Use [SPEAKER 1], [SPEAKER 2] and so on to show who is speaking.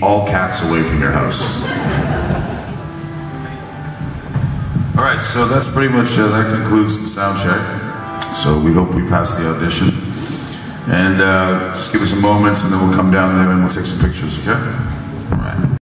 [SPEAKER 1] all cats away from your house. All right, so that's pretty much, that concludes the sound check. So we hope we pass the audition. And just give us a moment and then we'll come down there and we'll take some pictures, okay? All right.